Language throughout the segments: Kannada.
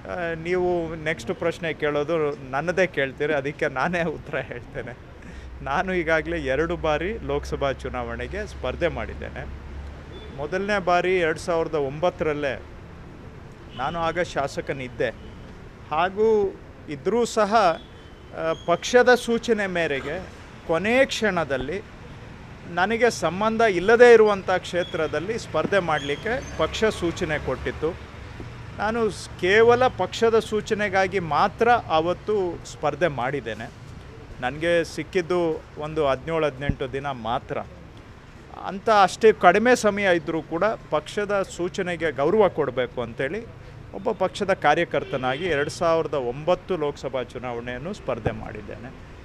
ನೀವು ನೆಕ್ಸ್ಟ್ ಪ್ರಶ್ನೆ ಕೇಳೋದು ನನ್ನದೇ ಕೇಳ್ತೀರಿ, ಅದಕ್ಕೆ ನಾನೇ ಉತ್ತರ ಹೇಳ್ತೇನೆ. ನಾನು ಈಗಾಗಲೇ 2 ಬಾರಿ ಲೋಕಸಭಾ ಚುನಾವಣೆಗೆ ಸ್ಪರ್ಧೆ ಮಾಡಿದ್ದೇನೆ. ಮೊದಲನೇ ಬಾರಿ 2009ರಲ್ಲೇ ನಾನು ಆಗ ಶಾಸಕನಿದ್ದೆ. ಹಾಗೂ ಇದ್ದರೂ ಸಹ ಪಕ್ಷದ ಸೂಚನೆ ಮೇರೆಗೆ ಕೊನೆ ಕ್ಷಣದಲ್ಲಿ ನನಗೆ ಸಂಬಂಧ ಇಲ್ಲದೇ ಇರುವಂಥ ಕ್ಷೇತ್ರದಲ್ಲಿ ಸ್ಪರ್ಧೆ ಮಾಡಲಿಕ್ಕೆ ಪಕ್ಷ ಸೂಚನೆ ಕೊಟ್ಟಿತ್ತು. ನಾನು ಕೇವಲ ಪಕ್ಷದ ಸೂಚನೆಗಾಗಿ ಮಾತ್ರ ಆವತ್ತು ಸ್ಪರ್ಧೆ ಮಾಡಿದ್ದೇನೆ. ನನಗೆ ಸಿಕ್ಕಿದ್ದು ಒಂದು 17-18 ದಿನ ಮಾತ್ರ. ಅಂತ ಅಷ್ಟೇ ಕಡಿಮೆ ಸಮಯ ಇದ್ದರೂ ಕೂಡ ಪಕ್ಷದ ಸೂಚನೆಗೆ ಗೌರವ ಕೊಡಬೇಕು ಅಂತೇಳಿ ಒಬ್ಬ ಪಕ್ಷದ ಕಾರ್ಯಕರ್ತನಾಗಿ 2009 ಲೋಕಸಭಾ ಚುನಾವಣೆಯನ್ನು ಸ್ಪರ್ಧೆ ಮಾಡಿದ್ದೇನೆ.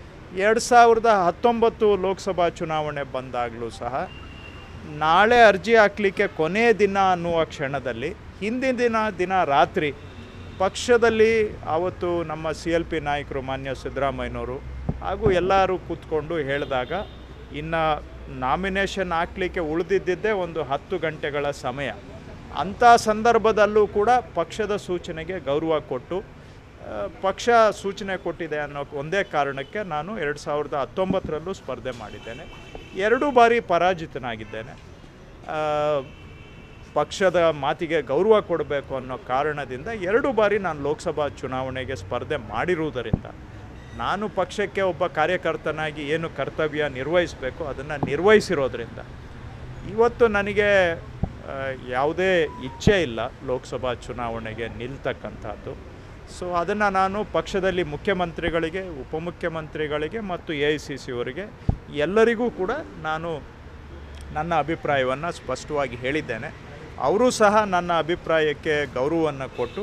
2019 ಲೋಕಸಭಾ ಚುನಾವಣೆ ಬಂದಾಗಲೂ ಸಹ ನಾಳೆ ಅರ್ಜಿ ಹಾಕಲಿಕ್ಕೆ ಕೊನೆಯ ದಿನ ಅನ್ನುವ ಕ್ಷಣದಲ್ಲಿ ಹಿಂದಿನ ದಿನ ರಾತ್ರಿ ಪಕ್ಷದಲ್ಲಿ ಆವತ್ತು ನಮ್ಮ CLP ನಾಯಕರು ಮಾನ್ಯ ಸಿದ್ದರಾಮಯ್ಯನವರು ಹಾಗೂ ಎಲ್ಲರೂ ಕೂತ್ಕೊಂಡು ಹೇಳಿದಾಗ ಇನ್ನು ನಾಮಿನೇಷನ್ ಹಾಕಲಿಕ್ಕೆ ಉಳಿದಿದ್ದೇ ಒಂದು 10 ಗಂಟೆಗಳ ಸಮಯ. ಅಂಥ ಸಂದರ್ಭದಲ್ಲೂ ಕೂಡ ಪಕ್ಷದ ಸೂಚನೆಗೆ ಗೌರವ ಕೊಟ್ಟು ಪಕ್ಷ ಸೂಚನೆ ಕೊಟ್ಟಿದೆ ಅನ್ನೋ ಒಂದೇ ಕಾರಣಕ್ಕೆ ನಾನು 2019ರಲ್ಲೂ ಸ್ಪರ್ಧೆ ಮಾಡಿದ್ದೇನೆ. 2 ಬಾರಿ ಪರಾಜಿತನಾಗಿದ್ದೇನೆ. ಪಕ್ಷದ ಮಾತಿಗೆ ಗೌರವ ಕೊಡಬೇಕು ಅನ್ನೋ ಕಾರಣದಿಂದ 2 ಬಾರಿ ನಾನು ಲೋಕಸಭಾ ಚುನಾವಣೆಗೆ ಸ್ಪರ್ಧೆ ಮಾಡಿರುವುದರಿಂದ ನಾನು ಪಕ್ಷಕ್ಕೆ ಒಬ್ಬ ಕಾರ್ಯಕರ್ತನಾಗಿ ಏನು ಕರ್ತವ್ಯ ನಿರ್ವಹಿಸಬೇಕು ಅದನ್ನು ನಿರ್ವಹಿಸಿರೋದ್ರಿಂದ ಇವತ್ತು ನನಗೆ ಯಾವುದೇ ಇಚ್ಛೆ ಇಲ್ಲ ಲೋಕಸಭಾ ಚುನಾವಣೆಗೆ ನಿಲ್ತಕ್ಕಂಥದ್ದು. ಸೊ ಅದನ್ನು ನಾನು ಪಕ್ಷದಲ್ಲಿ ಮುಖ್ಯಮಂತ್ರಿಗಳಿಗೆ, ಉಪಮುಖ್ಯಮಂತ್ರಿಗಳಿಗೆ ಮತ್ತು AICC ಅವರಿಗೆ ಎಲ್ಲರಿಗೂ ಕೂಡ ನಾನು ನನ್ನ ಅಭಿಪ್ರಾಯವನ್ನು ಸ್ಪಷ್ಟವಾಗಿ ಹೇಳಿದ್ದೇನೆ. ಅವರು ಸಹ ನನ್ನ ಅಭಿಪ್ರಾಯಕ್ಕೆ ಗೌರವವನ್ನು ಕೊಟ್ಟು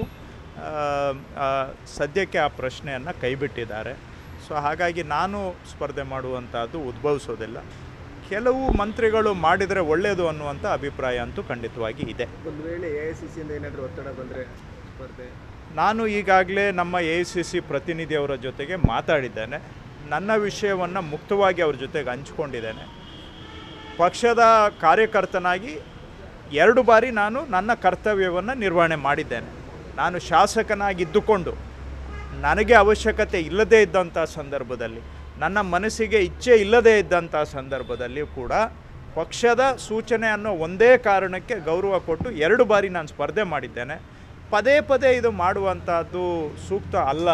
ಸದ್ಯಕ್ಕೆ ಆ ಪ್ರಶ್ನೆಯನ್ನು ಕೈಬಿಟ್ಟಿದ್ದಾರೆ. ಸೊ ಹಾಗಾಗಿ ನಾನು ಸ್ಪರ್ಧೆ ಮಾಡುವಂಥದ್ದು ಉದ್ಭವಿಸೋದಿಲ್ಲ. ಕೆಲವು ಮಂತ್ರಿಗಳು ಮಾಡಿದರೆ ಒಳ್ಳೆಯದು ಅನ್ನುವಂಥ ಅಭಿಪ್ರಾಯ ಅಂತೂ ಖಂಡಿತವಾಗಿ ಇದೆ. ಒಂದು ವೇಳೆ AICCಯಿಂದ ಏನಾದರೂ ಒತ್ತಡ ಬಂದರೆ ಸ್ಪರ್ಧೆ ನಾನು ಈಗಾಗಲೇ ನಮ್ಮ AICC ಪ್ರತಿನಿಧಿಯವರ ಜೊತೆಗೆ ಮಾತಾಡಿದ್ದೇನೆ. ನನ್ನ ವಿಷಯವನ್ನು ಮುಕ್ತವಾಗಿ ಅವ್ರ ಜೊತೆಗೆ ಹಂಚ್ಕೊಂಡಿದ್ದೇನೆ. ಪಕ್ಷದ ಕಾರ್ಯಕರ್ತನಾಗಿ 2 ಬಾರಿ ನಾನು ನನ್ನ ಕರ್ತವ್ಯವನ್ನು ನಿರ್ವಹಣೆ ಮಾಡಿದ್ದೇನೆ. ನಾನು ಶಾಸಕನಾಗಿದ್ದುಕೊಂಡು ನನಗೆ ಅವಶ್ಯಕತೆ ಇಲ್ಲದೇ ಇದ್ದಂಥ ಸಂದರ್ಭದಲ್ಲಿ, ನನ್ನ ಮನಸ್ಸಿಗೆ ಇಚ್ಛೆ ಇಲ್ಲದೇ ಇದ್ದಂಥ ಸಂದರ್ಭದಲ್ಲಿ ಕೂಡ ಪಕ್ಷದ ಸೂಚನೆ ಅನ್ನೋ ಒಂದೇ ಕಾರಣಕ್ಕೆ ಗೌರವ ಕೊಟ್ಟು 2 ಬಾರಿ ನಾನು ಸ್ಪರ್ಧೆ ಮಾಡಿದ್ದೇನೆ. ಪದೇ ಪದೇ ಇದು ಮಾಡುವಂಥದ್ದು ಸೂಕ್ತ ಅಲ್ಲ,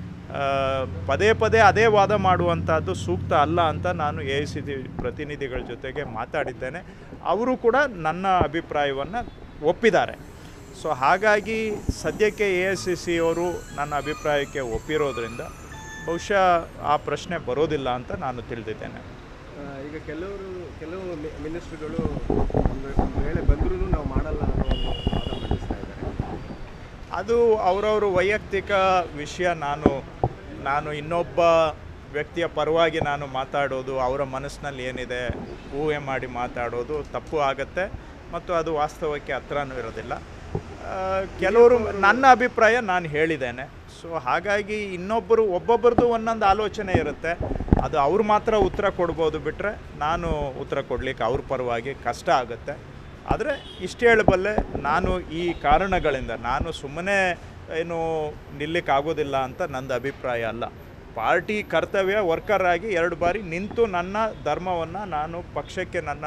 ಪದೇ ಪದೇ ಅದೇ ವಾದ ಮಾಡುವಂಥದ್ದು ಸೂಕ್ತ ಅಲ್ಲ ಅಂತ ನಾನು AICC ಪ್ರತಿನಿಧಿಗಳ ಜೊತೆಗೆ ಮಾತಾಡಿದ್ದೇನೆ. ಅವರು ಕೂಡ ನನ್ನ ಅಭಿಪ್ರಾಯವನ್ನು ಒಪ್ಪಿದ್ದಾರೆ. ಸೊ ಹಾಗಾಗಿ ಸದ್ಯಕ್ಕೆ AICC ಅವರು ನನ್ನ ಅಭಿಪ್ರಾಯಕ್ಕೆ ಒಪ್ಪಿರೋದ್ರಿಂದ ಬಹುಶಃ ಆ ಪ್ರಶ್ನೆ ಬರೋದಿಲ್ಲ ಅಂತ ನಾನು ತಿಳಿದಿದ್ದೇನೆ. ಈಗ ಕೆಲವು ಮಿನಿಸ್ಟ್ರುಗಳು ಒಂದು ವೇಳೆ ಬಂದರೂ ನಾವು ಮಾಡಲ್ಲ ಅನ್ನೋ ಒಂದು ವಾದ ಮಂಡಿಸ್ತಾ ಇದ್ದಾರೆ. ಅದು ಅವರವರು ವೈಯಕ್ತಿಕ ವಿಷಯ. ನಾನು ಇನ್ನೊಬ್ಬ ವ್ಯಕ್ತಿಯ ಪರವಾಗಿ ನಾನು ಮಾತಾಡೋದು, ಅವರ ಮನಸ್ಸಿನಲ್ಲಿ ಏನಿದೆ ಊಹೆ ಮಾಡಿ ಮಾತಾಡೋದು ತಪ್ಪು ಆಗುತ್ತೆ ಮತ್ತು ಅದು ವಾಸ್ತವಕ್ಕೆ ಹತ್ರನೂ ಇರೋದಿಲ್ಲ. ಕೆಲವರು ನನ್ನ ಅಭಿಪ್ರಾಯ ನಾನು ಹೇಳಿದ್ದೇನೆ. ಸೊ ಹಾಗಾಗಿ ಒಬ್ಬೊಬ್ಬರದ್ದು ಒಂದೊಂದು ಆಲೋಚನೆ ಇರುತ್ತೆ. ಅದು ಅವ್ರು ಮಾತ್ರ ಉತ್ತರ ಕೊಡ್ಬೋದು, ಬಿಟ್ಟರೆ ನಾನು ಉತ್ತರ ಕೊಡಲಿಕ್ಕೆ ಅವ್ರ ಪರವಾಗಿ ಕಷ್ಟ ಆಗುತ್ತೆ. ಆದರೆ ಇಷ್ಟು ಹೇಳಬಲ್ಲೆ, ನಾನು ಈ ಕಾರಣಗಳಿಂದ ನಾನು ಸುಮ್ಮನೆ ಏನು ನಿಲ್ಲಕ್ಕಾಗೋದಿಲ್ಲ ಅಂತ ನಂದು ಅಭಿಪ್ರಾಯ ಅಲ್ಲ. ಪಾರ್ಟಿ ಕರ್ತವ್ಯ ವರ್ಕರ್ ಆಗಿ 2 ಬಾರಿ ನಿಂತು ನನ್ನ ಧರ್ಮವನ್ನು ನಾನು ಪಕ್ಷಕ್ಕೆ ನನ್ನ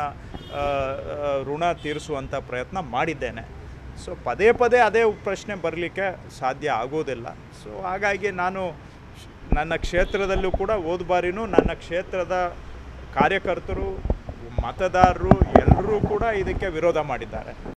ಋಣ ತೀರಿಸುವಂಥ ಪ್ರಯತ್ನ ಮಾಡಿದ್ದೇನೆ. ಸೊ ಪದೇ ಪದೇ ಅದೇ ಪ್ರಶ್ನೆ ಬರಲಿಕ್ಕೆ ಸಾಧ್ಯ ಆಗೋದಿಲ್ಲ. ಸೊ ಹಾಗಾಗಿ ನಾನು ನನ್ನ ಕ್ಷೇತ್ರದಲ್ಲೂ ಕೂಡ ಹೋದ ಬಾರಿನೂ ನನ್ನ ಕ್ಷೇತ್ರದ ಕಾರ್ಯಕರ್ತರು, ಮತದಾರರು ಎಲ್ಲರೂ ಕೂಡ ಇದಕ್ಕೆ ವಿರೋಧ ಮಾಡಿದ್ದಾರೆ.